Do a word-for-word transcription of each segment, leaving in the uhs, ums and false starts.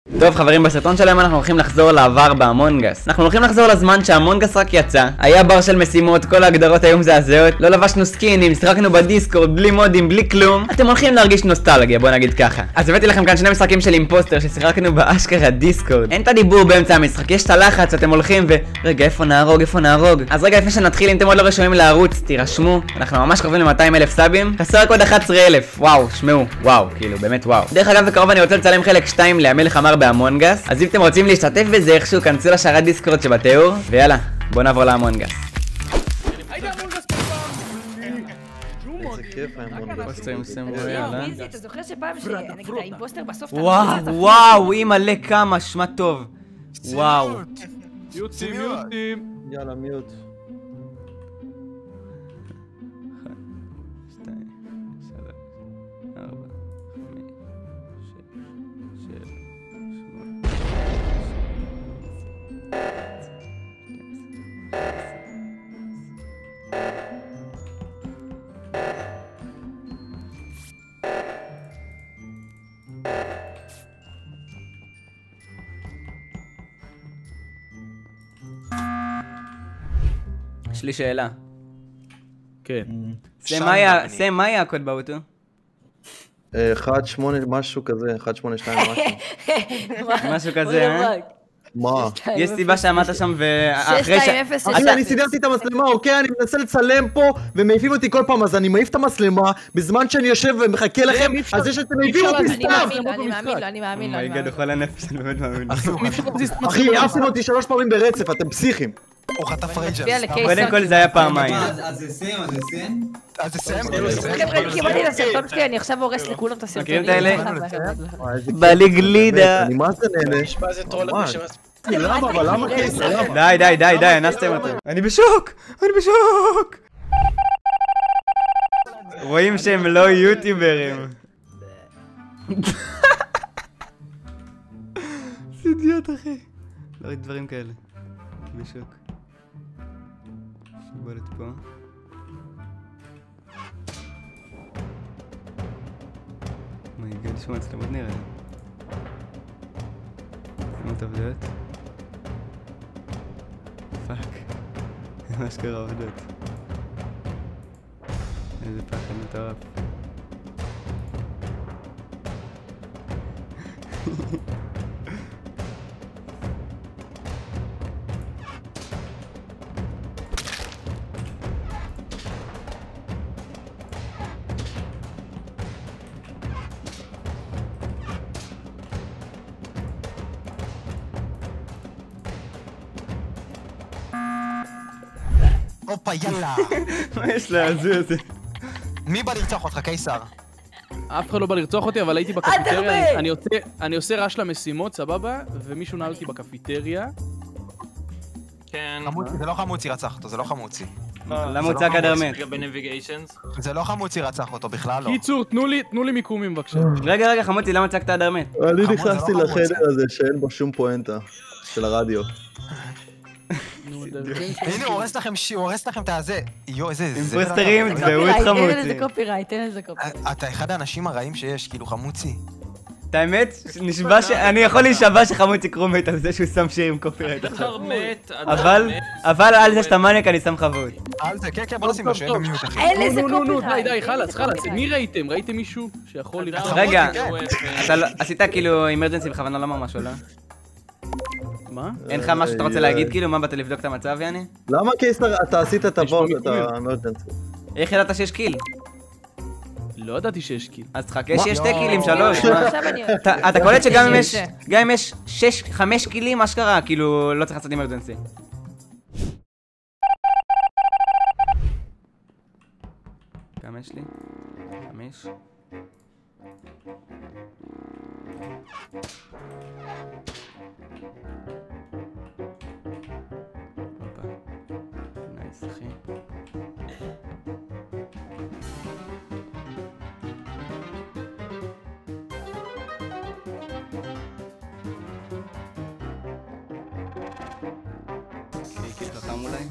טוב חברים, בסרטון שלהם אנחנו הולכים לחזור לעבר באמונגס. אנחנו הולכים לחזור לזמן שהאמונגס רק יצא. היה בר של משימות, כל ההגדרות היו מזעזעות. לא לבשנו סקינים, שחקנו בדיסקורד, בלי מודים, בלי כלום. אתם הולכים להרגיש נוסטלגיה, בוא נגיד ככה. אז הבאתי לכם כאן שני משחקים של אימפוסטר ששיחקנו באשכרה דיסקורד. אין את הדיבור באמצע המשחק, יש את הלחץ, אתם הולכים ו... רגע, איפה נהרוג, איפה נהרוג? אז רגע, לפני שנתחיל, אם אתם עוד לא רשומים לערוץ, תירשמו. אנחנו ממש קרובים ל-מאתיים אלף סאבים. חסר רק עוד אחד עשר אלף. וואו, שמעו, וואו, כאילו, באמת וואו. דרך אגב, בקרוב אני רוצה לצלם חלק שתיים להמלך אמר באמונגס. אז אם אתם רוצים להשתתף בזה איכשהו, כנסו לשרת דיסקורד שבתיאור. ויאללה, בוא נעבור לאמונגס. אתה זוכר שפעם שנגיד האימפוסטר בסוף... וואו, וואו, היא מלא כמה, שמה טוב. וואו. מיוטים, מיוטים. יאללה, מיוט. יש לי שאלה. כן. סם, מה היה הקוד באוטו? אחת שמונה משהו כזה, אחת שמונה שתיים משהו. משהו כזה, אה? מה? יש סיבה שעמדת שם ואחרי ש... אחי, אני סידרתי את המצלמה, אוקיי? אני מנסה לצלם פה ומעיפים אותי כל פעם, אז אני מעיף את המצלמה בזמן שאני יושב ומחכה לכם, אז זה שאתם מעיפים אותי סתם! אני מאמין לו, אני מאמין לו. מייגד, אוכל הנפש, אני באמת מאמין לו. אחי, העפתם אותי שלוש פעמים ברצף, אתם פסיכים. הוא חטף רייג'רס. קודם כל זה היה פעמיים. אז זה סם, אז זה סם? אז זה סם? חבר'ה, קיבלתי לסרטון שלי, אני עכשיו הורס לכולם את הסרטונים. מכירים את האלה? בא לי גלידה. אני מה זה נהנה? מה זה טרול המשמעת? למה, אבל למה קייס? די, די, די, די, אנסתם אותו. אני בשוק! אני בשוק! רואים שהם לא יוטיוברים. זה אידיוט אחי. לא ראיתי דברים כאלה. בשוק. שיבולת פה. מייגד, יש מצלמות נראה. מצלמות עבדות. פאק. מה שקרה עבדות. איזה פחד מטורף. הופה, יאללה. מה יש להזוי הזה? מי בא לרצוח אותך, קיסר? אף אחד לא בא לרצוח אותי, אבל הייתי בקפיטריה. אני עושה רעש למשימות, סבבה? ומישהו נעל אותי בקפיטריה. כן. זה לא חמוצי רצח אותו, זה לא חמוצי. למה הוא צעק עד הרמת? זה לא חמוצי רצח אותו, בכלל לא. קיצור, תנו לי מיקומים בבקשה. רגע, רגע, חמוצי, למה צעקת עד הרמת? אני נכנסתי לחדר הזה שאין בו שום פואנטה של הרדיו. הנה, הוא הורס לכם את הזה. יו, איזה... אימפוסטרים, תבעו את חמוצי. אין לזה קופירייט, אין לזה קופירייט. אתה אחד האנשים הרעים שיש, כאילו חמוצי. את האמת, נשבע ש... אני יכול להישבע שחמוצי קרומט על זה שהוא שם שיר עם קופירייט עכשיו. אבל, אבל על זה שאתה מניאק אני שם חוות. על זה, כן, כן, בוא נשים לו שאין במיוט אחי. אין לזה נו, נו, נו, קופירייט. די, די, חלץ, חלץ. מי ראיתם? ראיתם מישהו שיכול לראות? רגע, אתה עשית כאילו אימרג'נסי בכוונה לומר משהו, לא? מה? אין לך משהו שאתה רוצה להגיד כאילו? מה, באת לבדוק את המצב, יעני? למה קייסר, אתה עשית את הוורט, את האמרג'נסי? איך ידעת שיש קיל? לא ידעתי שיש קיל. אז תחכה שיש שתי קילים, שלוש. אתה קולט שגם אם יש שש, חמש קילים, מה שקרה? כאילו, לא צריך לעשות אימרג'נסי. כמה יש לי? חמש. הופה. נייס, אחי. קיל חכם אולי?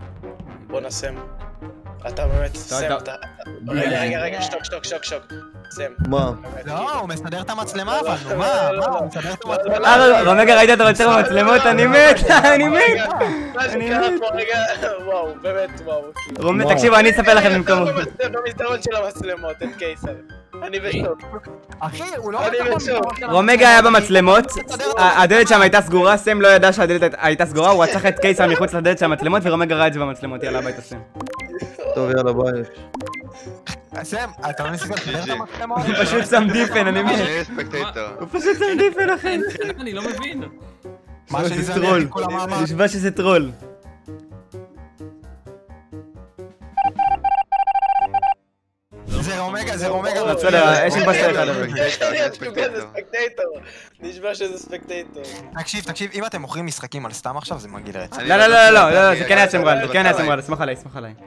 בוא נסם. אתה באמת סם, אתה... רגע, רגע, רגע, שתוק, שתוק, שתוק, שתוק. סם. מה? לא, הוא מסדר את המצלמה אבל, נו מה, מה, הוא מסדר את המצלמה. אה, רומגה, ראית את הרוצר במצלמות? אני מת, אני מת. מה שקרה פה רגע, וואו, באמת וואו. רומגה, תקשיבו, אני אספר לכם במקומו. במסדרון של המצלמות, אין קיסר. אני בשוק. אחי, הוא לא... אני בשוק. רומגה היה במצלמות, הדלת שם הייתה סגורה, סם לא ידע שהדלת הייתה סגורה, הוא רצח את קיסר מחוץ לדלת של המצלמות ורומגה ראה את זה במצלמות, יאללה הביתה סם. טוב, יאללה, ביי. סם, אתה לא ניסית לסדר את המצלמות? הוא פשוט שם דיפן, אני מת. הוא פשוט שם דיפן, אחי. אני לא מבין. מה שלי זה טרול. אני כל המאמר. נשבע שזה טרול. זה רומגה, זה רומגה. בסדר, יש אימפוסטר אחד. זה ספקטייטור. נשבע שזה ספקטייטור. תקשיב, תקשיב, אם אתם מוכרים משחקים על סתם עכשיו, זה מגעיל רצח. לא, לא, לא, לא, לא, זה כן היה סמרל, זה כן היה סמרל, סמוך עליי, סמוך עליי.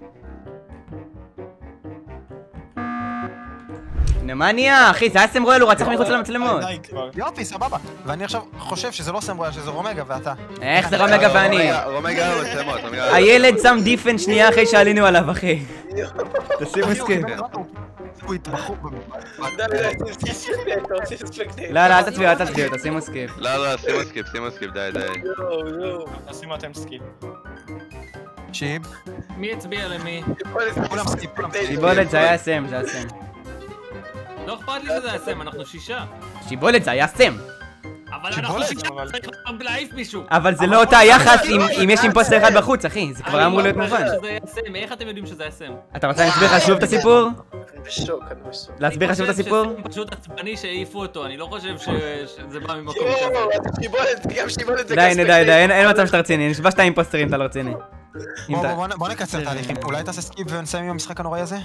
מה נהיה, אחי? זה היה סמרל, הוא רצח מחוץ למצלמות. יופי, סבבה. ואני עכשיו חושב שזה לא סמרל, שזה רומגה ואתה. איך זה רומגה ואני? רומגה על המצלמות. הילד שם דיפן שנייה אחרי שעלינו עליו, אחי. תשימו סקיפ. הוא התבחור די, די, שים ספקטייטור, שים ספקטייטור. לא, לא, אל תצביעו, אל תצביעו, תשימו סקיפ. לא, לא, שימו סקיפ, שימו סקיפ, די, די. יואו, יואו. תשימו אתם סקיפ. שיב. מי הצביע למי? כולם סקיפ, כולם סקיפ. שיבולת זה היה סם, זה היה סם. לא אכפת לי שזה היה סם, אנחנו שישה. שיבולת זה היה סם. אבל אנחנו שישה, צריך להעיף מישהו. אבל זה לא אותה יחס אם יש אימפוסטר אחד בחוץ, אחי. זה כבר אמור להיות מובן. איך אתם יודעים שזה היה סם? אתה רוצה להסביר לך שוב את הסיפור? אני בשוק, אני בשוק. להסביר לך שוב את הסיפור? אני חושב שזה פשוט עצבני שהעיפו אותו, אני לא חושב שזה בא ממקום יואו, כזה. אתה שיבולת, גם שיבולת זה די, די, די, אין מצב שאתה רציני, נשבע שאתה אימפוסטרים, אתה לא רציני. בוא, בוא, בוא נקצר תהליכים. אולי תעשה סקיפ ונסיים עם המשחק הנוראי הזה?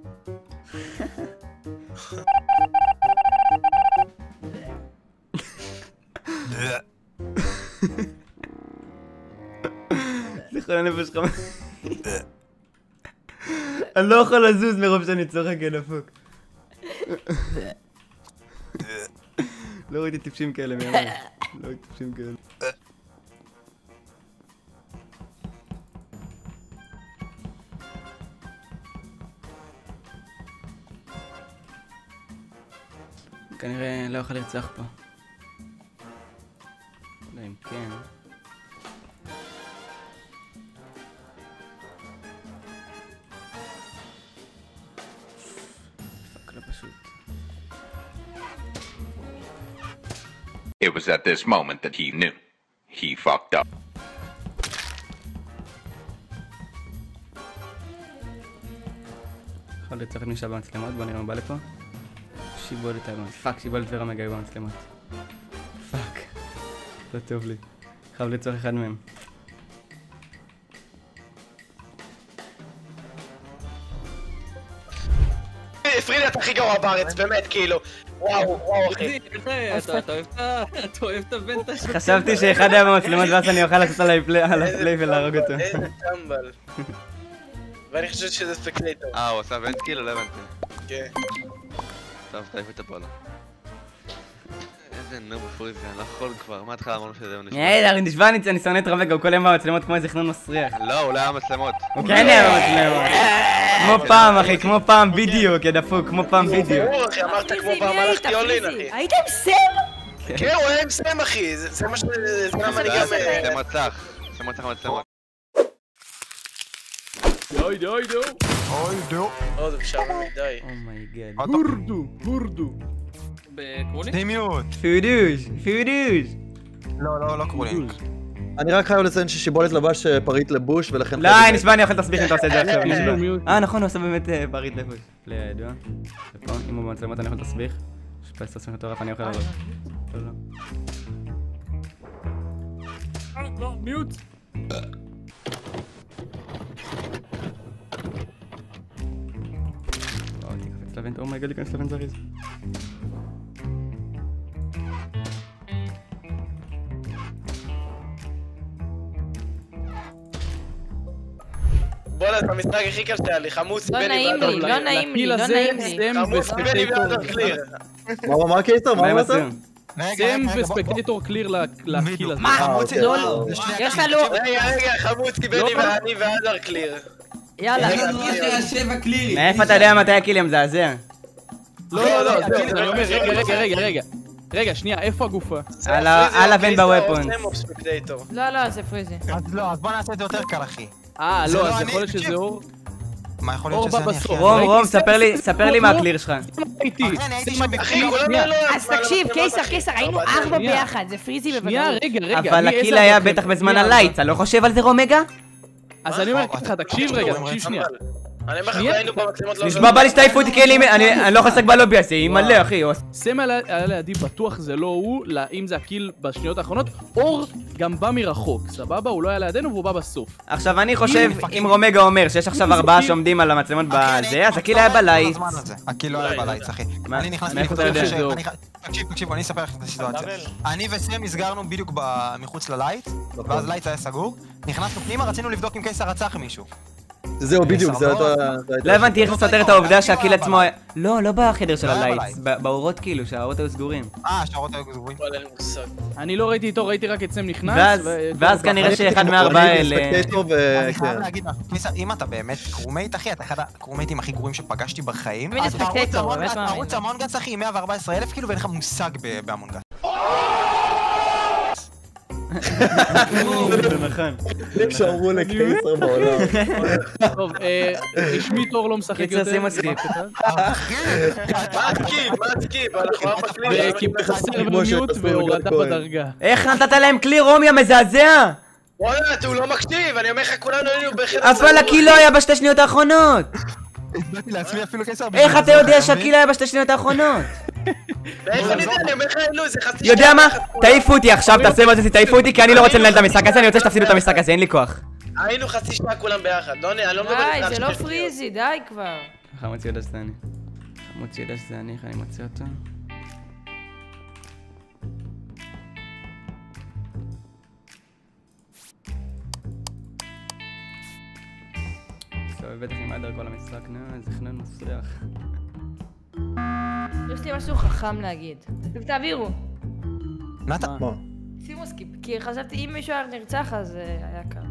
זכרון הנפש שלך. אני לא יכול לזוז מרוב שאני צוחק, אין דפוק. לא ראיתי טיפשים כאלה מימי. לא ראיתי טיפשים כאלה. כנראה לא יכול לרצוח פה. לא אם כן. פאק לא פשוט. It was at this moment that he knew. He fucked up. יכול לרצוח את מי שהיה במצלמות, בוא נראה מה בא לפה. שיבולת היה במצלמות. פאק, שיבולת ורומגה היו במצלמות. פאק. לא טוב לי. חייב לרצוח אחד מהם. פרידה אתה הכי גרוע בארץ, באמת, כאילו. וואו, וואו, אחי. אתה אוהב את הוונטה שלך. חשבתי שאחד היה במצלמות ואז אני אוכל לעשות עליי פליי ולהרוג אותו. איזה טמבל. ואני חושבת שזה ספקטייטור. אה, הוא עשה ונט כאילו? לא הבנתי. כן. טוב, תעיף את הפועלה. איזה נוב פריז זה, אני לא יכול כבר, מה התחלה אמרנו שזה נשמע? יאללה, נשבע אני שונא את רומגה, הוא כל יום במצלמות כמו איזה חנון מסריח. לא, הוא לא היה מצלמות. הוא כן היה במצלמות. כמו פעם אחי, כמו פעם בדיוק, יא דפוק, כמו פעם בדיוק. ברור אחי, אמרת כמו פעם הלכתי אולין אחי. היית עם סם? כן, הוא היה עם סם אחי, זה מה ש... זה למה אני גם... זה מצח, זה מצח מצלמות. די, די, די. אוי, דו. או, זה בשער מדי. אומייגד. הורדו, הורדו. בקרולי? דימיוט. פיודוש, פיודוש. לא, לא, לא קרולינג. אני רק חייב לציין ששיבולת לבש פריט לבוש ולכן... לא, נשבע אני אוכל תסביך אם אתה עושה את זה עכשיו, נשבע. אה נכון, הוא עושה באמת פריט לבוש. פלי הידוע. ופה, אם הוא במצלמות אני יכול תסביך. יש פה סוסים מטורף, אני אוכל לעבוד. לא, לא. לא, מיוט. תיקפץ לבנט, אומייגד להיכנס לבנט זריז. בוא'נה, זה המשחק הכי קל שהיה לי, חמוץ לא בני נעים לי, לא נעים לי, לא נעים לי. חמוץ בני ואדר קליר. מה, מה הקייסר? מה אמרת? סם וספקטייטור קליר לקיל הזה. מה? לא, לא. יש לנו... רגע, רגע, חמוץ בני ואני ואדר קליר. יאללה. מאיפה אתה יודע מתי הקיל הם מזעזע? לא, לא, לא, זהו, אני אומר, רגע, רגע, רגע, רגע. רגע, שנייה, איפה הגופה? על הוון בוופונס. לא, לא, זה פריזי. אז לא, אז בוא נעשה את זה יותר קל, אחי. אה, זה לא, לא אז אני, יכול להיות שזה תקשיב. אור. מה יכול להיות אור שזה בא אני, אחי? בסוף. רום, רום, ספר לי, ספר לי מה הקליר שלך. איתי. אחי, אני הייתי שם אחי, כולם שנייה. לא... אז תקשיב, קיסר, קיסר, היינו ארבע ביחד, זה פריזי שנייה, בוודאות. רגע, רגע. אבל מי, איזה הקיל היה ארבע? בטח בזמן מי ארבע? הלייטס, אתה לא חושב על זה רומגה? אז אני אומר ככה, תקשיב רגע, תקשיב שנייה. אני אומר לך, שנייה. היינו במצלמות לא... נשמע בא לי שתעיפו אותי כי אני לא חסק בלובי הזה, היא מלא אחי. סמל היה לידי בטוח זה לא הוא, אם זה הקיל בשניות האחרונות. אור גם בא מרחוק, סבבה? הוא לא היה לידינו והוא בא בסוף. עכשיו אני חושב, אם רומגה אומר שיש עכשיו ארבעה שעומדים על המצלמות בזה, אז הקיל היה בלייטס. הקיל לא היה בלייטס, אחי. אני נכנסתי... מאיפה אתה יודע? תקשיב, תקשיב, אני אספר לך את הסיטואציה. אני וסם נסגרנו בדיוק מחוץ ללייט, ואז לייט היה סגור. נכנסנו פנימה, רצינו לבדוק אם קיסר רצח מישהו. זהו, בדיוק, זה אותו... לא הבנתי איך סותר את העובדה שהקיל עצמו... לא, לא בחדר של הלייטס, באורות כאילו, שהאורות היו סגורים. אה, שהאורות היו סגורים. אני לא ראיתי איתו, ראיתי רק את סם נכנס. ואז כנראה שאחד מהארבעה האלה... אני חייב להגיד משהו, קיסר, אם אתה באמת קרומייט, אחי, אתה אחד הקרומייטים הכי גרועים שפגשתי בחיים. אני ספקטטור, באמת מאמין. ערוץ המונגס, אחי, מאה וארבע עשרה אלף, כאילו, ואין לך מושג בהמונגס. זה נכון. שאמרו לקיסר בעולם. טוב, רשמית אור לא משחק יותר. קיצר שימו סקיפ. מה הסקיפ? מה הסקיפ? אנחנו ארבע קליפ. כי חסר ומיוט והורדה בדרגה. איך נתת להם כלי רומי המזעזע? וואלה, הוא לא מקשיב, אני אומר לך, כולנו היינו בחדר... אבל הקיל לא היה בשתי שניות האחרונות. הסברתי לעצמי אפילו קיסר... איך אתה יודע שהקיל היה בשתי שניות האחרונות? ואיך אני יודע, אני אומר לך, אלו, זה חצי... יודע מה? תעיפו אותי עכשיו, תעשה מה זה, תעיפו אותי כי אני לא רוצה לנהל את המשחק הזה, אני רוצה שתפסידו את המשחק הזה, אין לי כוח. היינו חצי שעה כולם ביחד, לא אני לא מדבר איתך... די, זה לא פריזי, די כבר. חמוצי יודע שזה אני. חמוצי יודע שזה אני, איך אני מוצא אותו? מסתובב בטח עם עדר כל המשחק, נו, איזה חנון מסריח. יש לי משהו חכם להגיד. תעבירו. מה אתה... שימו סקיפ, כי חשבתי אם מישהו היה נרצח אז היה קל.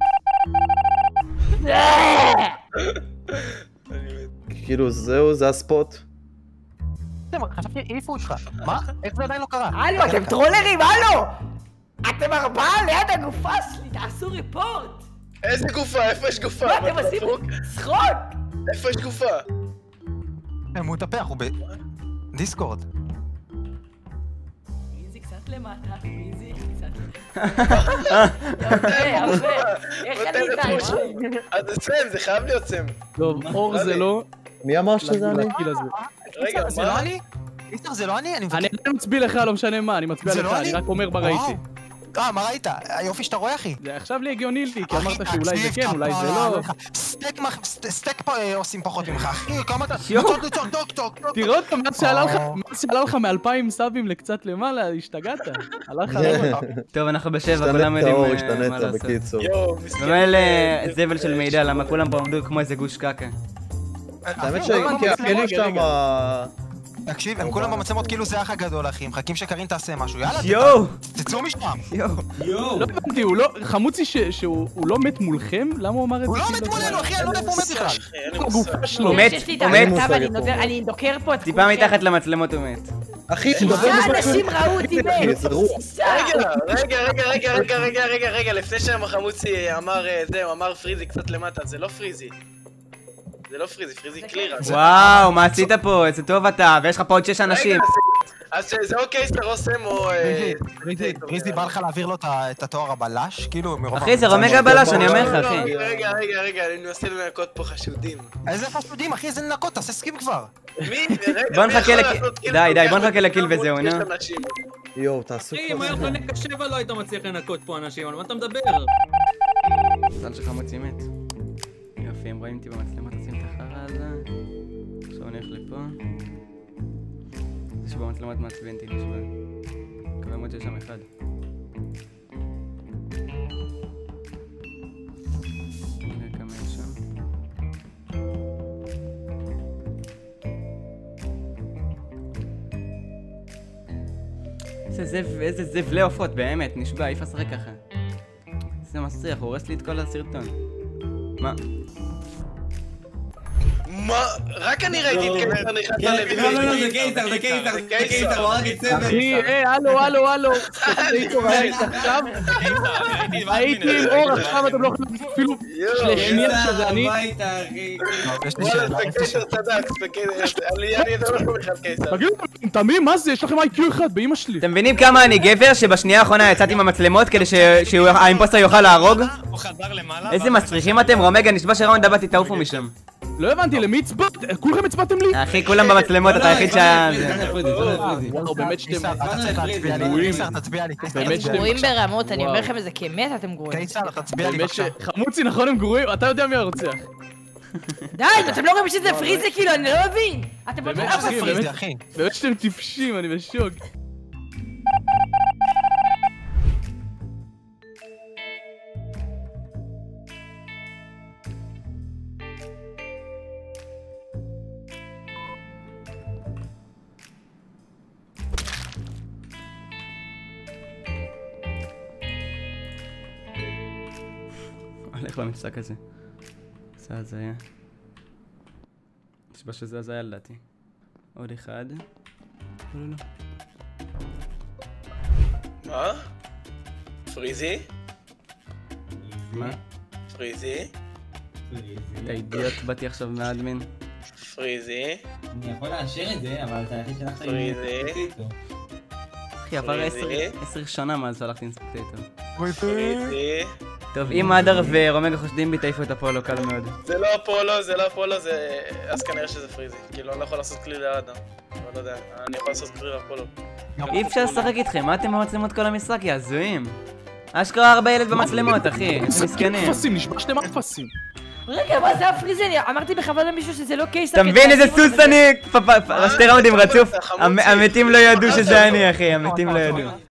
כאילו זהו, זה הספוט. חשבתי, העיפו אותך. מה? איך זה עדיין לא קרה? הלו, אתם טרולרים, הלו! אתם ארבעה ליד הגופה שלי, תעשו ריפורט! איזה גופה? איפה יש גופה? מה אתם עושים? צחוק! איפה יש גופה? הוא מתהפך, הוא בדיסקורד. פריזי קצת למטה, פריזי קצת למטה. יפה, יפה. איך עלית? אז זה סם, זה חייב להיות סם. טוב, אור זה לא... מי אמר שזה אני? לקיל הזה. רגע, זה לא אני? קיסר, זה לא אני? אני מבקש... אני עדיין מצביע לך, לא משנה מה, אני מצביע זה לך, לא אני אני? רק אומר מה ראיתי. אה, מה ראית? היופי שאתה רואה, אחי. זה עכשיו לי הגיוני לי, כי אמרת אחי, שאולי זה תקשיב, כן, אולי זה כפרה לא. עליך. סטייק מח- סט- סטייק פה אה, עושים פחות ממך, אחי, כמה אתה... יואו. טוק, טוק, טוק, טוק, טוק. תראה אותם, מאז שעלה לך, מאז שעלה לך מאלפיים סאבים לקצת למעלה, השתגעת. הלך לך. טוב, אנחנו בשבע, כולם השתנית יודעים האור, אה, מה השתנית לעשות. בקיצור. יואו, מסכן. במילא זבל של מידע, למה כולם פה עמדו כמו איזה גוש קקה. האמת אחי, כולם שכאילו במצלמות, שם... תקשיב, הם כולם במצלמות כאילו זה האח הגדול, אחי, מחכים שקרין תעשה משהו, יאללה, יואו! תצאו משם. יואו! לא הבנתי, הוא לא... חמוצי שהוא לא מת מולכם? למה הוא אמר את זה? הוא לא כאילו מת לא- מולנו, אחי, אני לא יודע איפה הוא מת בכלל. אין לי מושג. הגופה שלו. הוא מת, יש לי את הוא מת. הכתב, אני נותר- אני דוקר פה את טיפה כולכם. מתחת למצלמות הוא מת. אחי, שישה אנשים ראו אותי מת! זרו. שישה! רגע, רגע, רגע, רגע, רגע, רגע, רגע, רגע, לפני שהחמוצי אמר אה, זה, הוא אמר פריזי קצת למטה, זה לא פריזי. זה לא פריזי, פריזי קלירה. וואו, מה עשית פה? איזה טוב אתה, ויש לך פה עוד שש אנשים. רגע, אז זה או קיסר או סם או... אה, ריזי בא לך להעביר לו את ה- את התואר הבלש? כאילו, מרוב... אחי, זה המצב רומגה שלו. בלש, אני אומר לך, לא, אחי. רגע, רגע, רגע, רגע, אני מנסה לנקות פה חשודים. איזה חשודים, אחי, איזה לנקות, תעשה סקיפ כבר. מי? רגע, בוא מי נחכה יכול לק- לעשות קיל? די, די, בוא לוקח נחכה לקיל אותי וזהו, מול נו. שש אנשים. יואו, תעשו אחי, אם היה כבר. חונק השבע לא היית מצליח לנקות פה אנשים, על מה אתה מדבר? מזל שלך מוציא מת. יופי, הם רואים אותי במצלמות, עושים את החרא הזה. עכשיו אני הולך לפה. זה שבמצלמות מעצבן אותי נשבע. מקווה מאוד שיש שם אחד. נראה כמה יש שם. איזה זב, איזה זבלי עופות, באמת, נשבע, אי אפשר לשחק ככה. זה מסריח, הוא הורס לי את כל הסרטון. מה? מה? רק אני ראיתי את קיסר נכנס ללוי. לא, לא, לא, זה קיסר, זה קיסר, זה קיסר, הוא הרג את סבב. אחי, היי, הלו, הלו, הלו. עכשיו? הייתי עם אור, עכשיו אתם לא יכולים אפילו לשנייה שזה אני. וואלה, ספקטייטר צדק, ספקטייטר, אני אתם לא בכלל קיסר. תגידו, תמים, מה זה? יש לכם איי קיו אחד באמא שלי. אתם מבינים כמה אני גבר שבשנייה האחרונה יצאתי עם המצלמות כדי שהאימפוסטר יוכל להרוג? הוא חזר למעלה. איזה מסריחים אתם? רומגה, נשבע שראונד הבאתי תעופו משם. לא הבנתי, למי הצבעת? כולכם הצבעתם לי? אחי, כולם במצלמות, אתה היחיד שהיה... וואו, באמת שאתם... קיסר, תצביע לי. באמת שאתם... גרועים ברמות, אני אומר לכם את זה כאמת, אתם גרועים. קיסר, תצביע לי באמת בבקשה. שחמוצי, נכון, הם גרועים? אתה יודע מי הרוצח. די, אתם לא רואים שזה פריזי כאילו, אני לא מבין. אתם לא באמת מבינים. שאתם... באמת שאתם טיפשים, אני בשוק. הולך למשחק הזה. זה הזיה. נשבע שזה הזיה לדעתי. עוד אחד. לא, לא, לא. מה? פריזי? מה? פריזי? אתה אידיוט, באתי עכשיו מהאדמין. פריזי? אני יכול לאשר את זה, אבל אתה היחיד שלחת עם פריזי? אחי, עבר עשר שנה מאז שהלכתי עם ספקטייטר. פריזי? טוב, אם אדר ורומגה חושדים בי, תעיפו את הפולו, קל מאוד. זה לא הפולו, זה לא הפולו, זה... אז כנראה שזה פריזי. כאילו, אני לא יכול לעשות כלי לאדם. אבל לא יודע, אני יכול לעשות כלי לפולו. אי אפשר לשחק איתכם, מה אתם במצלמות כל המשחק, יא הזויים? אשכרה ארבע ילד במצלמות, אחי, איזה מסכנים. אפסים, נשבע שאתם אפסים. רגע, מה זה הפריזי? אני אמרתי בכבוד למישהו שזה לא קיסר. אתה מבין איזה סוס אני? שתי ראונדים רצוף? המתים לא ידעו שזה אני, אחי, המתים לא ידעו.